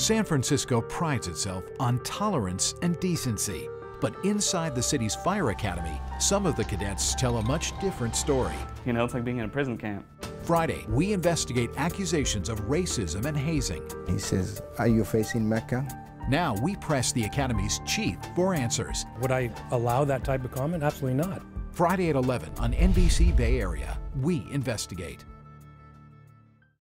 San Francisco prides itself on tolerance and decency. But inside the city's fire academy, some of the cadets tell a much different story. You know, it's like being in a prison camp. Friday, we investigate accusations of racism and hazing. He says, "Are you facing Mecca?" Now we press the academy's chief for answers. Would I allow that type of comment? Absolutely not. Friday at 11 on NBC Bay Area, we investigate.